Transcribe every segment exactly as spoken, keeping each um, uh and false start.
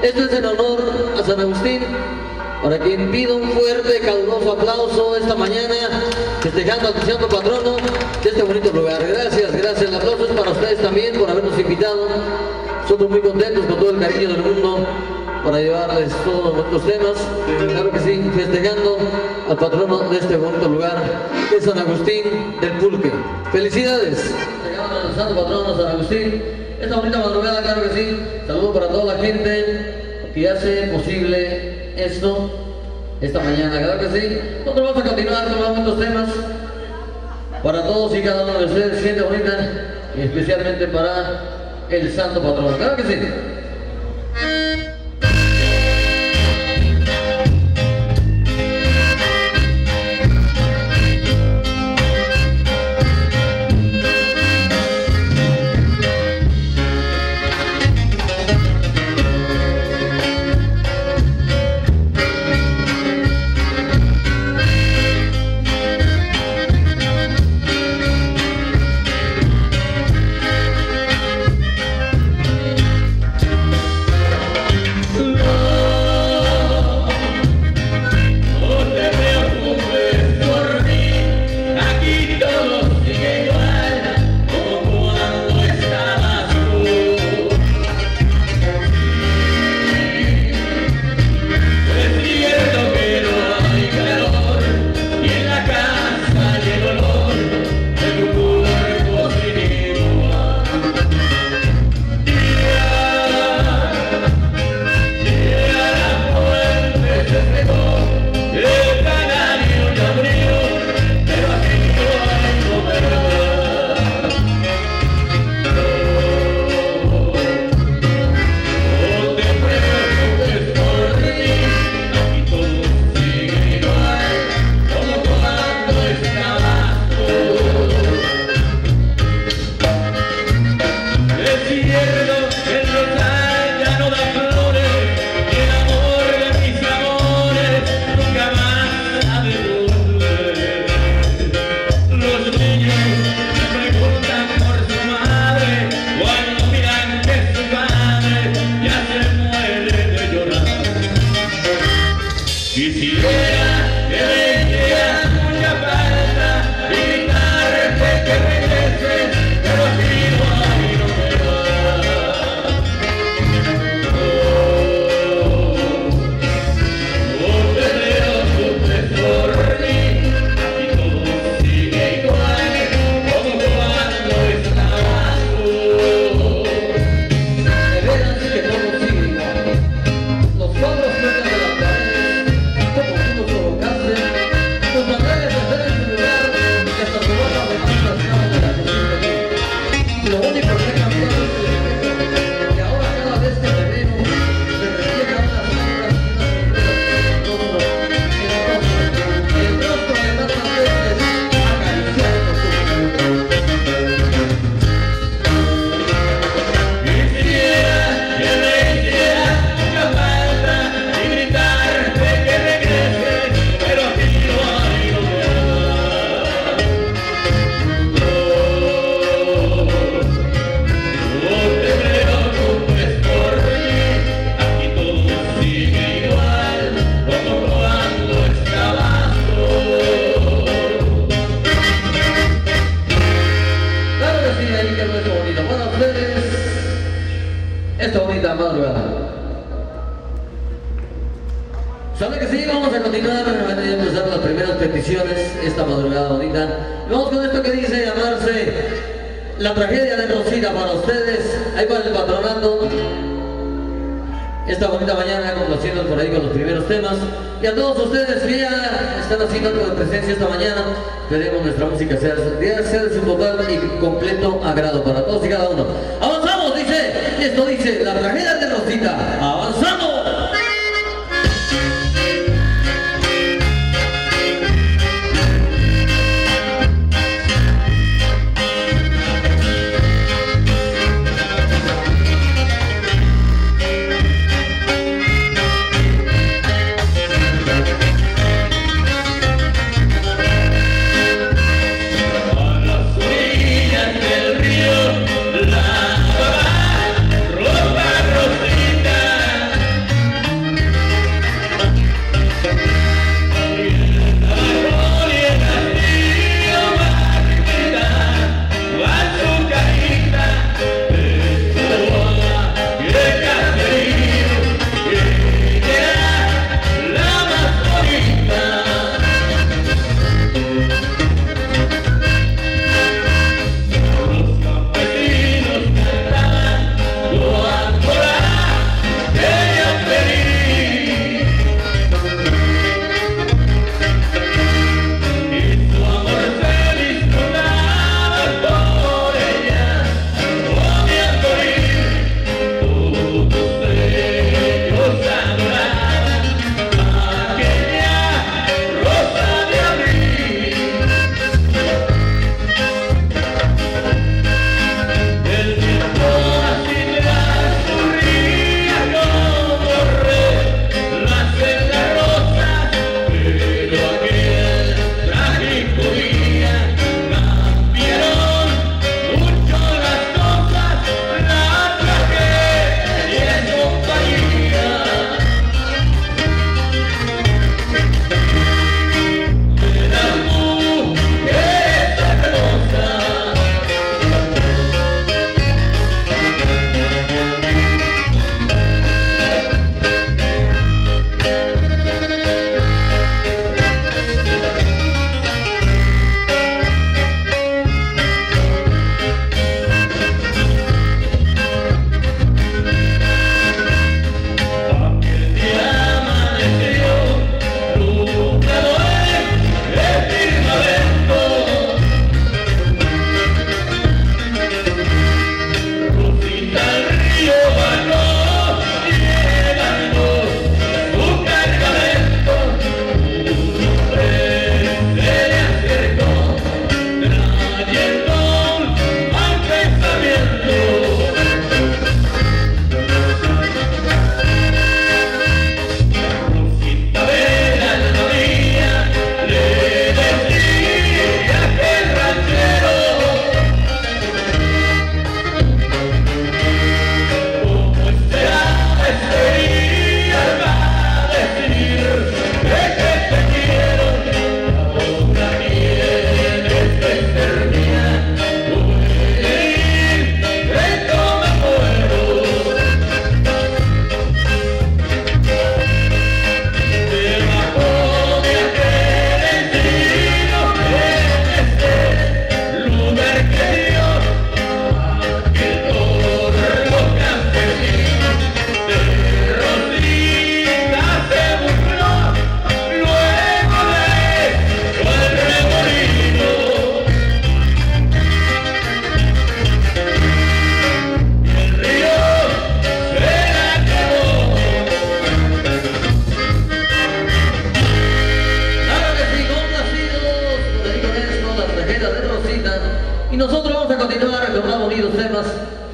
Esto es en honor a San Agustín, para quien pido un fuerte, caluroso aplauso esta mañana, festejando al santo patrono de este bonito lugar. Gracias, gracias. El aplauso es para ustedes también por habernos invitado. Nosotros muy contentos con todo el cariño del mundo para llevarles todos nuestros temas. Claro que sí, festejando al patrono de este bonito lugar, que es San Agustín del Pulque. ¡Felicidades! Festejando al santo patrono San Agustín. Esta bonita madrugada, claro que sí. Saludo para toda la gente que hace posible esto esta mañana, claro que sí. Nosotros vamos a continuar con estos temas para todos y cada uno de ustedes, gente bonita, y especialmente para el santo patrono, claro que sí. ¿Sabe que sí? Vamos a continuar, van a empezar las primeras peticiones esta madrugada bonita. Vamos con esto que dice llamarse La Tragedia de Rosita para ustedes, ahí para el patronato. Esta bonita mañana complaciendo por ahí con los primeros temas. Y a todos ustedes que ya están haciendo algo de presencia esta mañana, esperemos nuestra música sea, sea de su total y completo agrado para todos y cada uno. ¡Avanzamos! Dice, esto dice La Tragedia de Rosita. ¡Avanzamos! La Y nosotros vamos a continuar con más bonitos temas.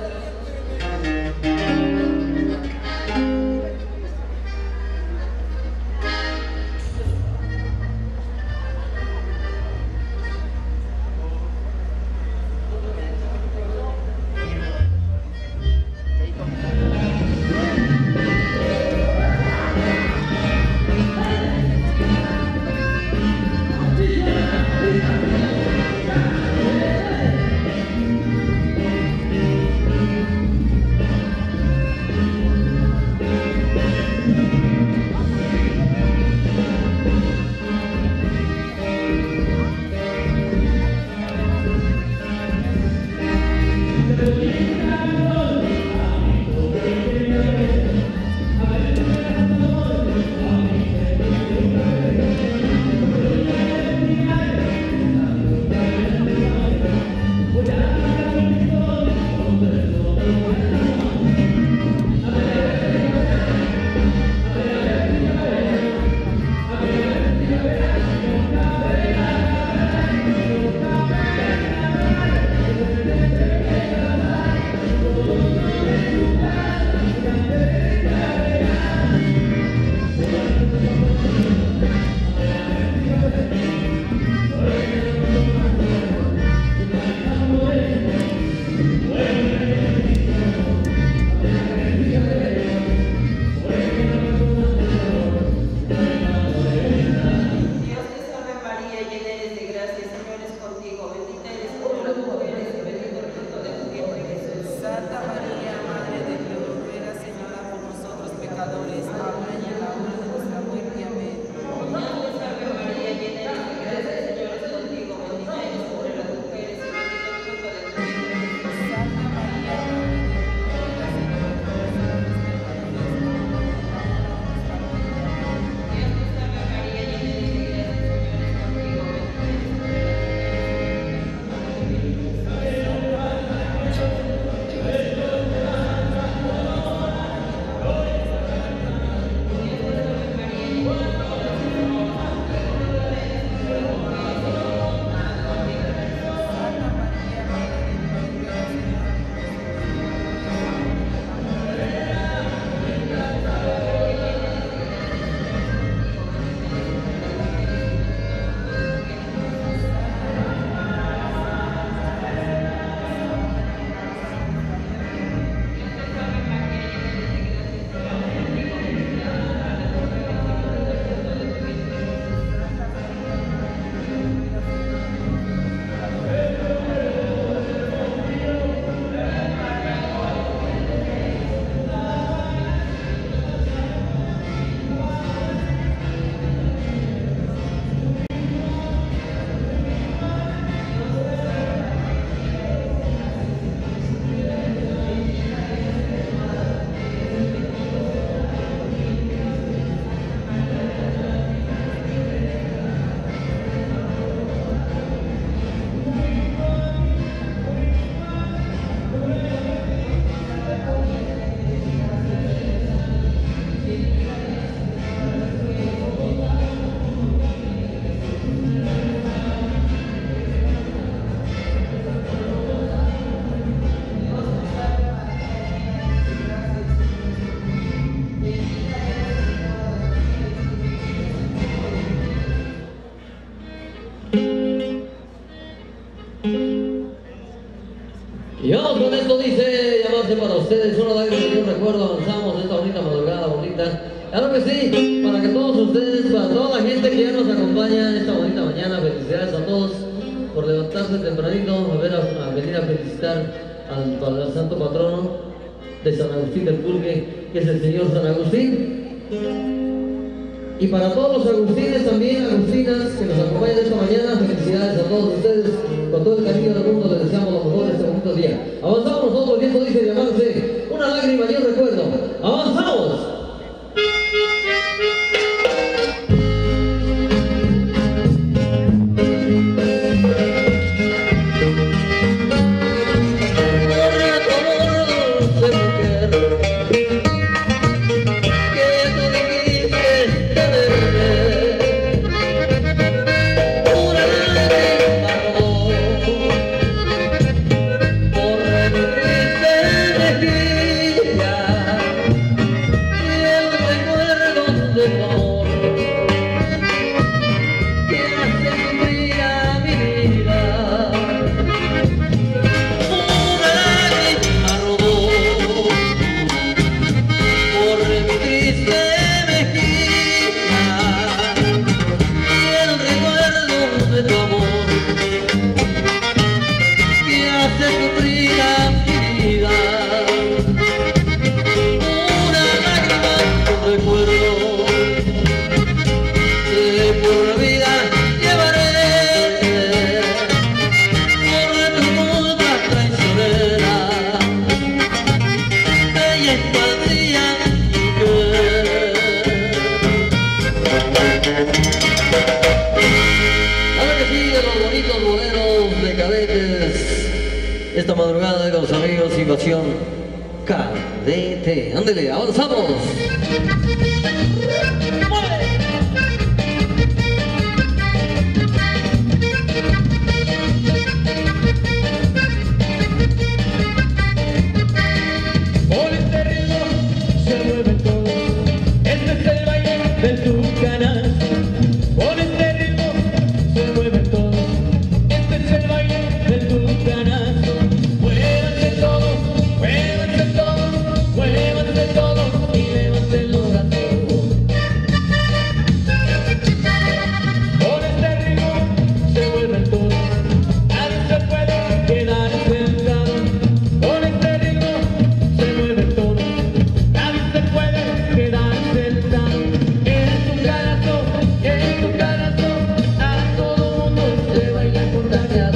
Y vamos con esto, dice, llamarse para ustedes, una lágrima de un recuerdo, avanzamos esta bonita madrugada bonita. Claro que sí, para que todos ustedes, para toda la gente que ya nos acompaña esta bonita mañana, felicidades a todos por levantarse tempranito, a, ver a, a venir a felicitar al, al santo patrono de San Agustín del Pulque, que es el señor San Agustín. Y para todos los agustines también, agustinas que nos acompañan esta mañana, felicidades a todos ustedes, con todo el cariño del mundo les deseamos lo mejor de este bonito día. Avanzamos nosotros, y esto dice llamarse una lágrima y un recuerdo. ¡Avanzamos! Oh, de los bonitos boleros de cadetes. Esta madrugada con los amigos Invasión Cadete. Ándele, avanzamos. Por este ritmo se mueven todos. Este es el baile de tu canal. Por este ritmo se mueven todos. Este es el baile de tu canal. Muévanse todos, muévanse todos, muévanse todos y levanten los brazos. Por este ritmo se mueven todos. Nadie se puede quedar sentado. Por este ritmo se mueven todos. Nadie se puede quedar sentado. En tu carazo, en tu carazo, a todo mundo se baila contagiado.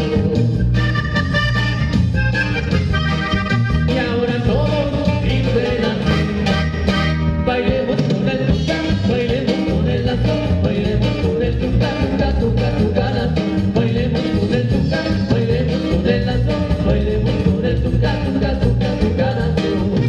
Y ahora todos liberan. Bailemos con el tuca, bailemos con el lazo, bailemos con el tuca, tuca, tuca, tucanazo. Bailemos con el tuca, bailemos con el lazo, bailemos con el tuca, tuca, tuca, tucanazo.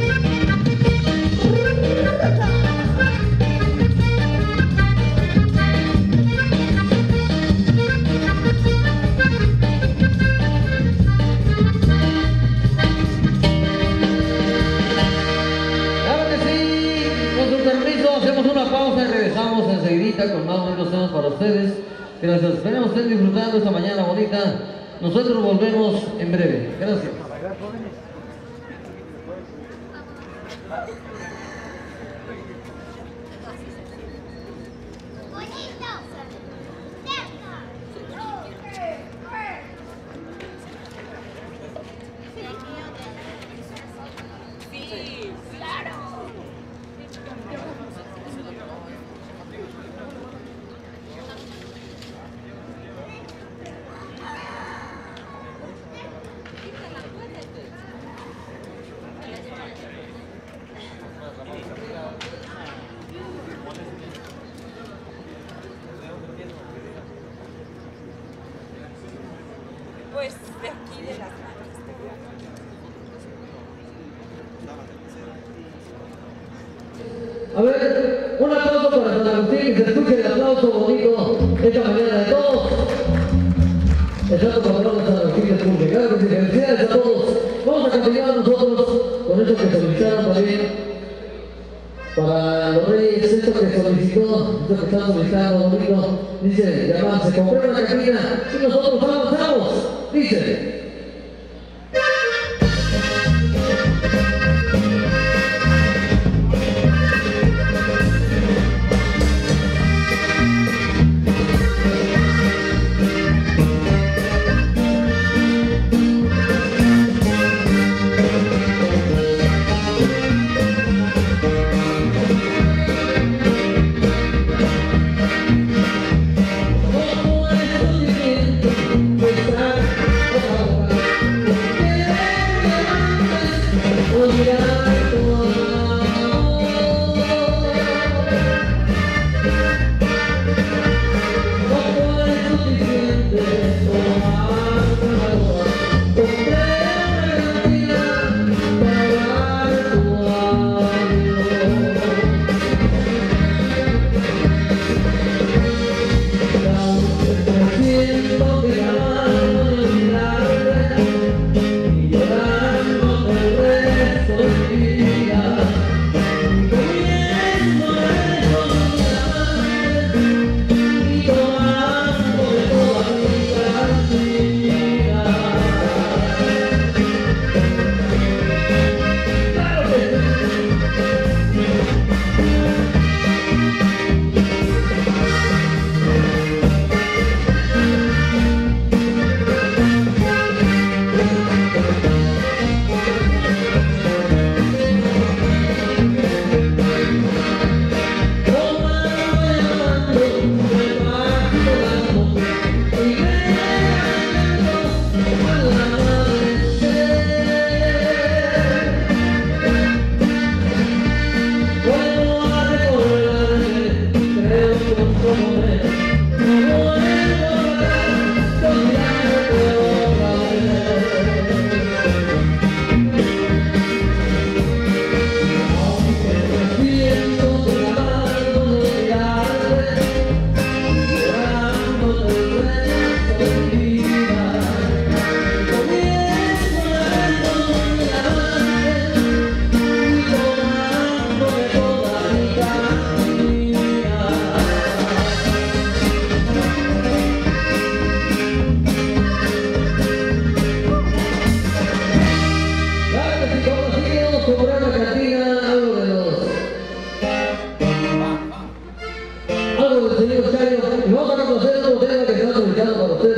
Claro que sí, con su permiso hacemos una pausa y regresamos enseguidita con más buenos temas para ustedes. Gracias, esperemos estén disfrutando esta mañana bonita. Nosotros volvemos en breve. Gracias. Sí, claro. Pues de aquí de las manos. A ver, un aplauso para San Agustín, que se escuche el aplauso bonito esta mañana de todos. El santo patrón de San Agustín de escuche. Claro que sí, felicidades a todos. Vamos a continuar nosotros con esto que solicitaron también para los reyes, esto que solicitó, esto que están solicitando bonito. Dice, llamarse, compré una cabina y nosotros avanzamos. Dice. Como el sentimiento que está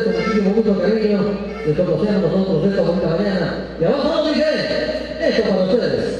con muchísimo gusto, cariño, de conocer a nosotros esta bonita mañana. Y abajo, vamos, dice, esto para ustedes.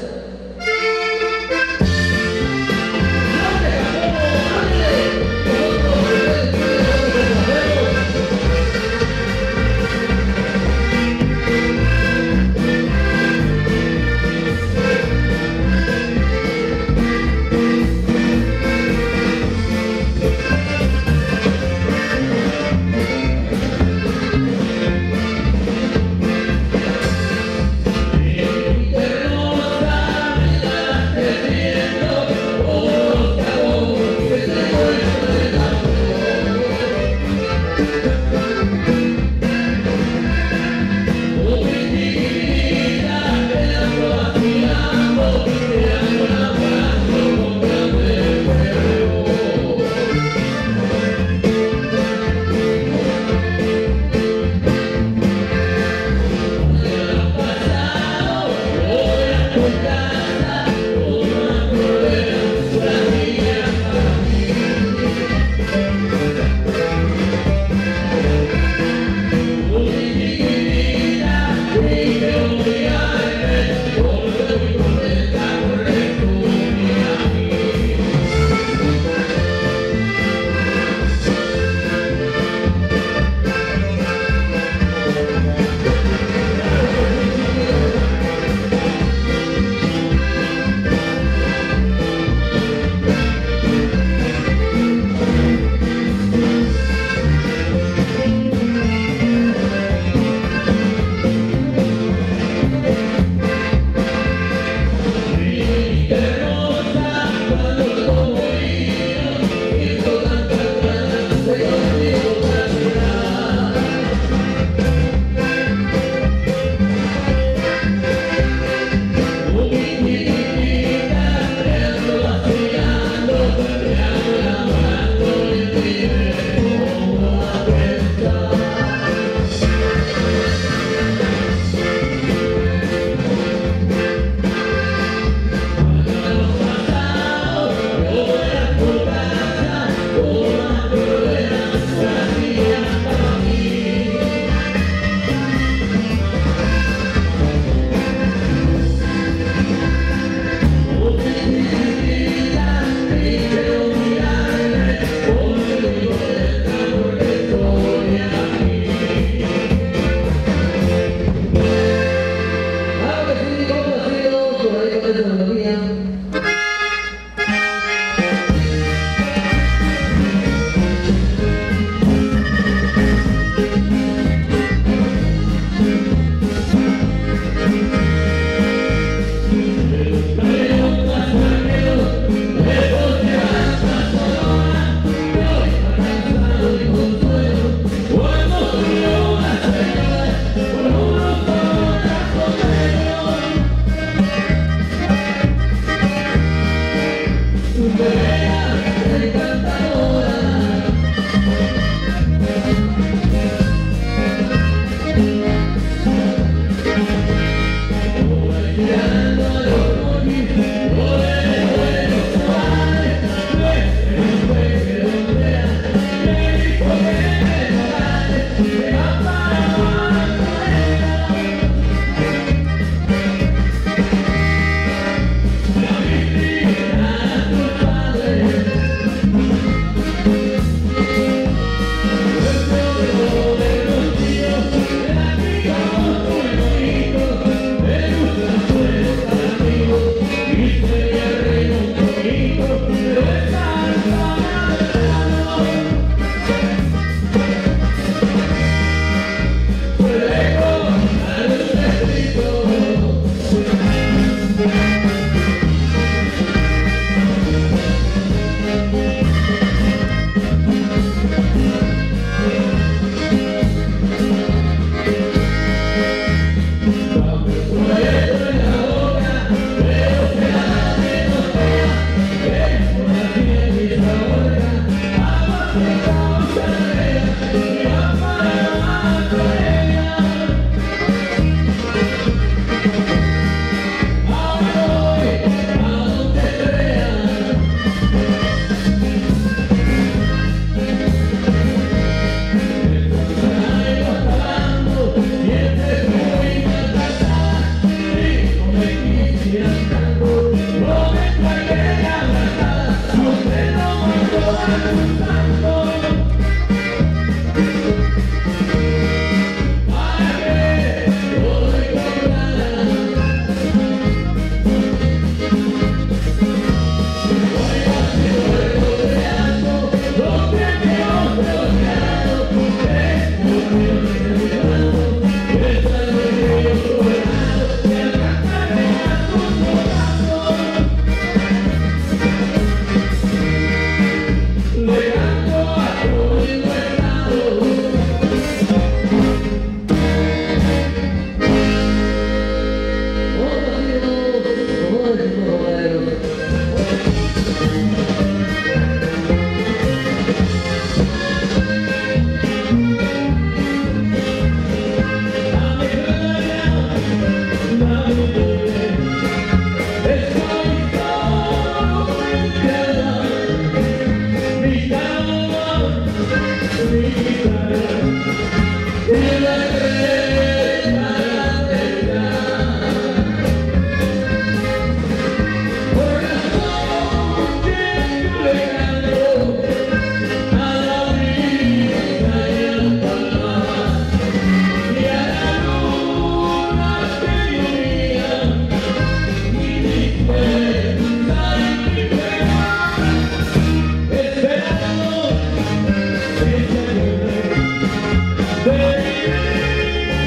Esperando que se acuerde de vivir.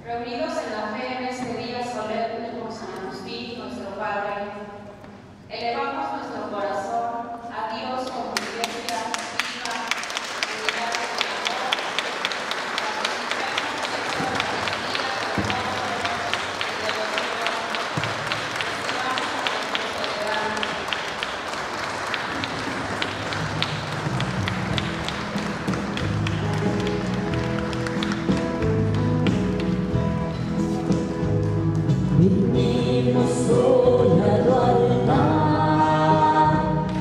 Reunidos en la fe en este día solemne por San Agustín, nuestro Padre, elevamos nuestro corazón a Dios como iglesia viva, unidad en amor, participemos de esta alegría del nombre y de los recibamos a nuestro soberano. Venimos hoy a tu altar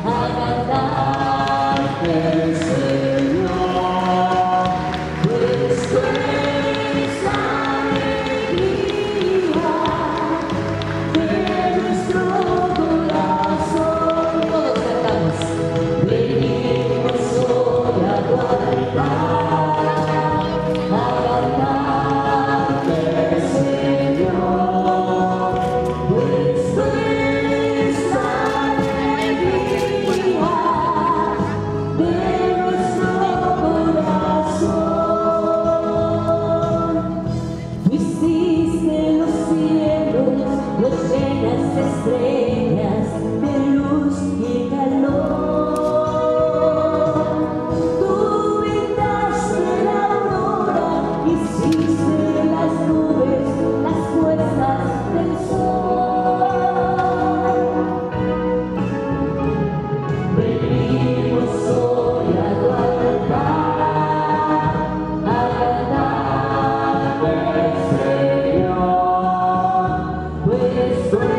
a cantarte, Señor, pues tú eres la alegría de nuestro corazón. Todos cantamos. Venimos hoy a tu altar a cantarte, Señor. Estrellas de luz y calor, tú pintaste la aurora, hiciste las nubes, las puestas del sol. Venimos hoy a tu altar a cantarte, Señor, pues tú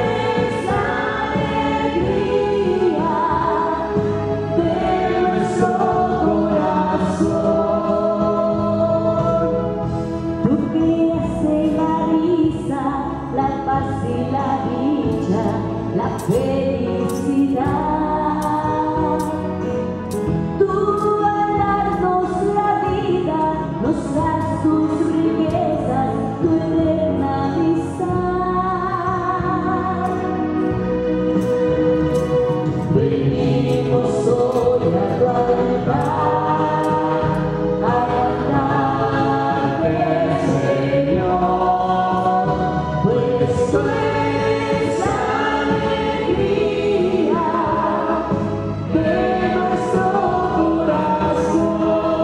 y la dicha, la felicidad. Tú al darnos la vida, nos das tus riquezas, tu eterna amistad. Venimos hoy a tu altar a cantarte, Señor, pues tú eres la alegría de nuestro corazón,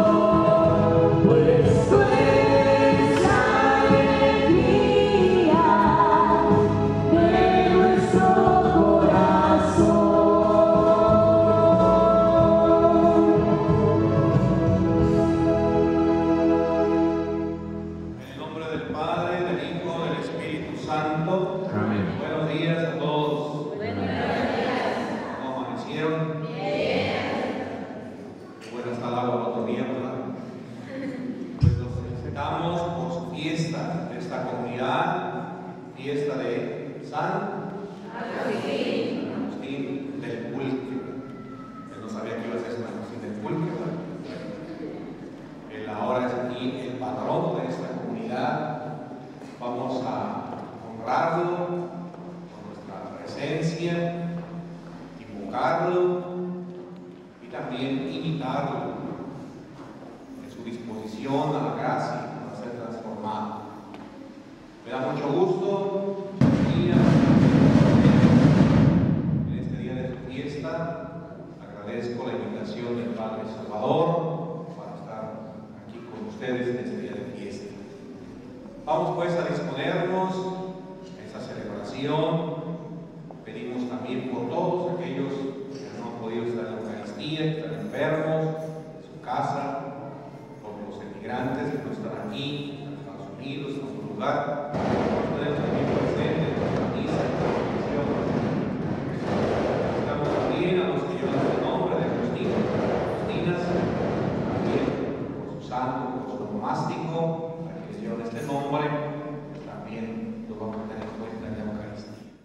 pues tú eres la alegría de nuestro corazón. En el nombre del Padre, del Hijo, del Espíritu Santo. Amén. Buenos días a todos. Buenos días. ¿Cómo amanecieron? Bien. Qué buena está el agua el otro día, ¿verdad? Pues nos felicitamos por su fiesta de esta comunidad, fiesta de San Agustín, Agustín del Pulque. Él no sabía que iba a ser San Agustín del Pulque, ¿verdad? Él ahora es aquí el patrón de esta comunidad. Vamos a honrarlo con nuestra presencia, invocarlo y también imitarlo en su disposición a la gracia para ser transformado. Me da mucho gusto venir en este día de su fiesta. Agradezco la invitación del Padre Salvador para estar aquí con ustedes en este día de fiesta. Vamos pues a disponernos a esta celebración. Pedimos también por todos aquellos que no han podido estar en la Eucaristía, que están enfermos en su casa, por los emigrantes que no están aquí, en Estados Unidos, en otro lugar. Ustedes también presentes en la misa, en la oración. Estamos también a los que llevan el nombre de Agustín, Agustinas, también por su santo, por su nomástico, a quienes llevan este nombre.